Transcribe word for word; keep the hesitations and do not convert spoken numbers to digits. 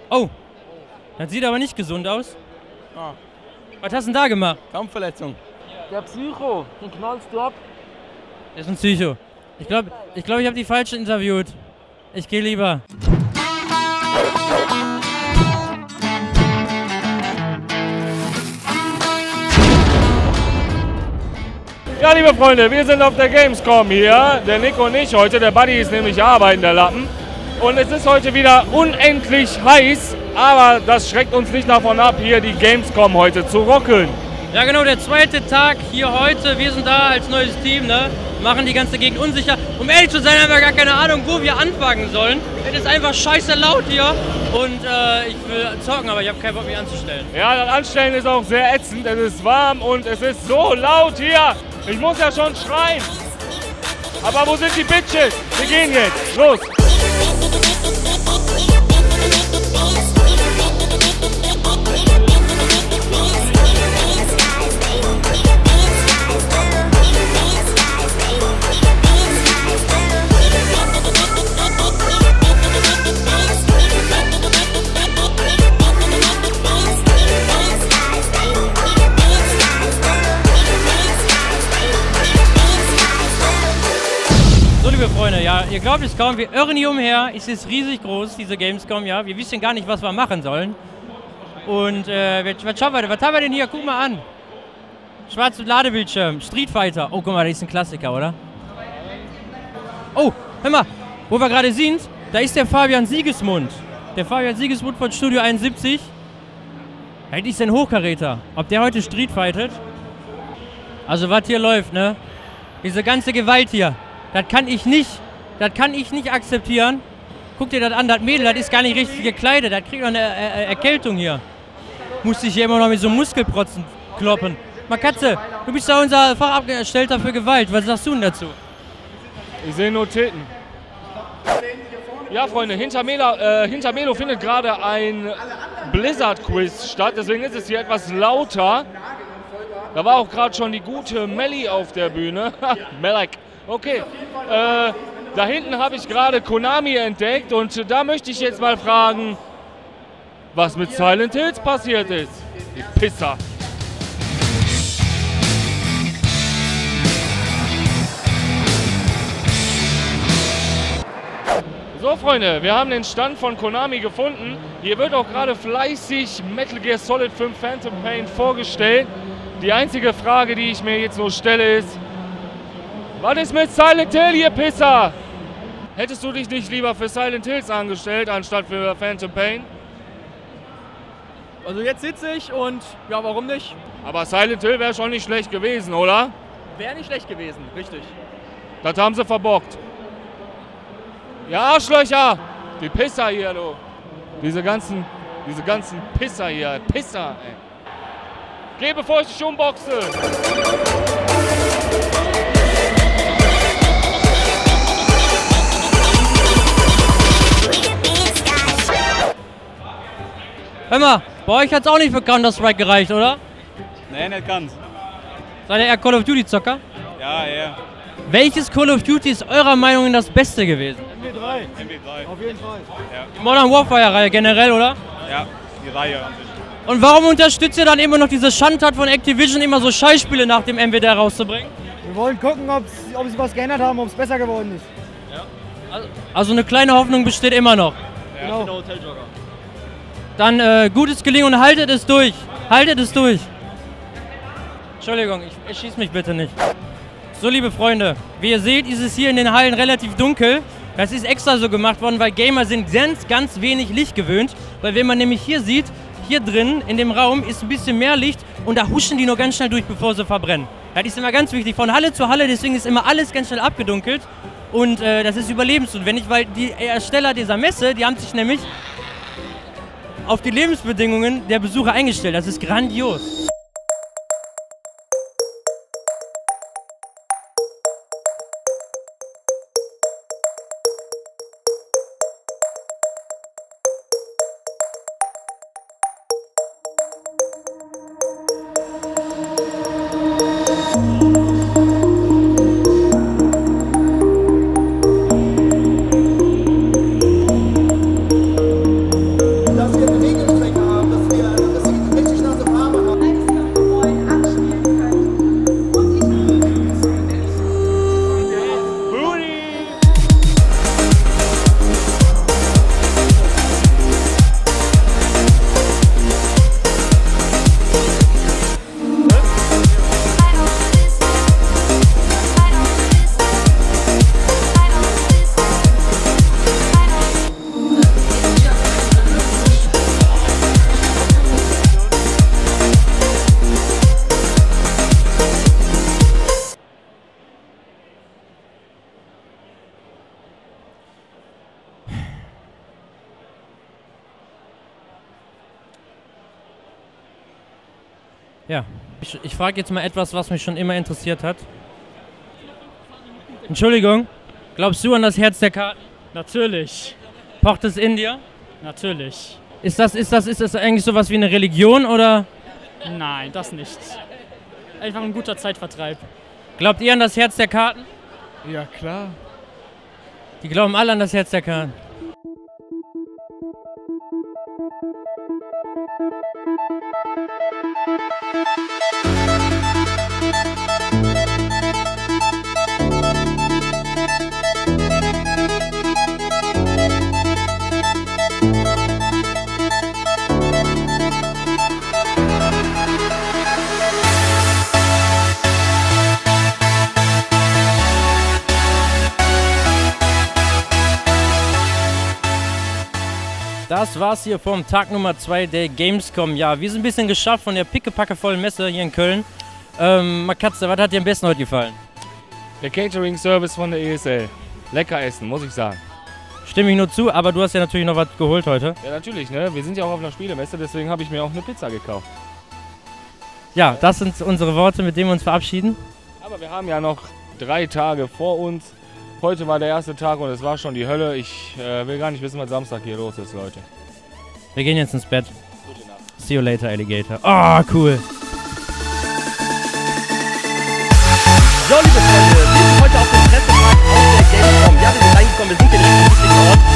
Oh, das sieht aber nicht gesund aus. Ah. Was hast du denn da gemacht? Kampfverletzung. Der Psycho, den knallst du ab. Der ist ein Psycho. Ich glaube, ich, glaub, ich habe die falsche interviewt. Ich gehe lieber. Ja, liebe Freunde, wir sind auf der Gamescom hier. Der Nick und ich heute. Der Buddy ist nämlich arbeiten, der Lappen. Und es ist heute wieder unendlich heiß. Aber das schreckt uns nicht davon ab, hier die Gamescom heute zu rockeln. Ja genau, der zweite Tag hier heute. Wir sind da als neues Team, ne? Machen die ganze Gegend unsicher. Um ehrlich zu sein, haben wir gar keine Ahnung, wo wir anfangen sollen. Es ist einfach scheiße laut hier. Und äh, ich will zocken, aber ich habe keinen Bock, mich anzustellen. Ja, das Anstellen ist auch sehr ätzend. Es ist warm und es ist so laut hier. Ich muss ja schon schreien. Aber wo sind die Bitches? Wir gehen jetzt. Los! Liebe Freunde, ja, ihr glaubt es kaum, wir irren hier umher, es ist riesig groß, diese Gamescom, ja, wir wissen gar nicht, was wir machen sollen. Und, äh, was schauen wir denn, was haben wir denn hier, guck mal an. Schwarzer Ladebildschirm, Street Fighter, oh guck mal, das ist ein Klassiker, oder? Oh, hör mal, wo wir gerade sind, da ist der Fabian Siegesmund. Der Fabian Siegesmund von Studio einundsiebzig. Das ist ein Hochkaräter, ob der heute Street fightet? Also was hier läuft, ne? Diese ganze Gewalt hier. Das kann ich nicht, das kann ich nicht akzeptieren. Guck dir das an, das Mädel, das ist gar nicht richtig gekleidet, das kriegt noch eine äh, Erkältung hier. Muss sich hier immer noch mit so Muskelprotzen kloppen. Mal Katze, du bist ja unser Fachangestellter für Gewalt, was sagst du denn dazu? Ich sehe nur Titten. Ja, Freunde, hinter Melo, äh, hinter Melo findet gerade ein Blizzard-Quiz statt, deswegen ist es hier etwas lauter. Da war auch gerade schon die gute Melli auf der Bühne. Melek. Okay, äh, da hinten habe ich gerade Konami entdeckt und da möchte ich jetzt mal fragen, was mit Silent Hills passiert ist. Die Pisser. So Freunde, wir haben den Stand von Konami gefunden. Hier wird auch gerade fleißig Metal Gear Solid fünf Phantom Pain vorgestellt. Die einzige Frage, die ich mir jetzt nur stelle, ist: Was ist mit Silent Hill, ihr Pisser? Hättest du dich nicht lieber für Silent Hills angestellt, anstatt für Phantom Pain? Also jetzt sitze ich und ja, warum nicht? Aber Silent Hill wäre schon nicht schlecht gewesen, oder? Wäre nicht schlecht gewesen, richtig. Das haben sie verbockt. Ja, Arschlöcher! Die Pisser hier, du. Diese ganzen, diese ganzen Pisser hier. Pisser, ey. Geh, bevor ich dich umboxe! Hör mal, bei euch hat es auch nicht für Counter-Strike gereicht, oder? Nee, nicht ganz. Seid ihr eher Call of Duty-Zocker? Ja, ja. Welches Call of Duty ist eurer Meinung nach das Beste gewesen? M W drei. M W drei. Auf jeden Fall. Ja. Die Modern Warfare-Reihe generell, oder? Ja, die Reihe an sich. Und warum unterstützt ihr dann immer noch diese Schandtat von Activision, immer so Scheißspiele nach dem M W drei rauszubringen? Wir wollen gucken, ob sie was geändert haben, ob es besser geworden ist. Ja. Also, also eine kleine Hoffnung besteht immer noch. Ja, Genau. genau, Hoteljogger. Dann äh, gutes Gelingen und haltet es durch. Haltet es durch. Entschuldigung, ich, ich schieß mich bitte nicht. So, liebe Freunde, wie ihr seht, ist es hier in den Hallen relativ dunkel. Das ist extra so gemacht worden, weil Gamer sind ganz, ganz wenig Licht gewöhnt. Weil wenn man nämlich hier sieht, hier drin in dem Raum ist ein bisschen mehr Licht und da huschen die nur ganz schnell durch, bevor sie verbrennen. Das ist immer ganz wichtig, von Halle zu Halle, deswegen ist immer alles ganz schnell abgedunkelt. Und äh, das ist überlebensnotwendig, weil die Ersteller dieser Messe, die haben sich nämlich auf die Lebensbedingungen der Besucher eingestellt. Das ist grandios. Das hier Ja, ich, ich frage jetzt mal etwas, was mich schon immer interessiert hat. Entschuldigung, glaubst du an das Herz der Karten? Natürlich. Pocht es in dir? Natürlich. Ist das, ist das, ist das eigentlich sowas wie eine Religion oder? Nein, das nicht. Einfach ein guter Zeitvertreib. Glaubt ihr an das Herz der Karten? Ja, klar. Die glauben alle an das Herz der Karten. Das war's hier vom Tag Nummer zwei der Gamescom. Ja, wir sind ein bisschen geschafft von der pickepackevollen Messe hier in Köln. Ähm, Matze, was hat dir am besten heute gefallen? Der Catering-Service von der E S L. Lecker essen, muss ich sagen. Stimme ich nur zu, aber du hast ja natürlich noch was geholt heute. Ja, natürlich, ne? Wir sind ja auch auf einer Spielemesse, deswegen habe ich mir auch eine Pizza gekauft. Ja, das sind unsere Worte, mit denen wir uns verabschieden. Aber wir haben ja noch drei Tage vor uns. Heute war der erste Tag und es war schon die Hölle. Ich äh, will gar nicht wissen, was Samstag hier los ist, Leute. Wir gehen jetzt ins Bett. Gute Nacht. See you later, Alligator. Oh, cool. So, liebe Freunde, wir sind heute auf dem Pressetag auf der Gamescom. Ja, wir sind reingekommen, wir sind hier nicht am richtigen Ort.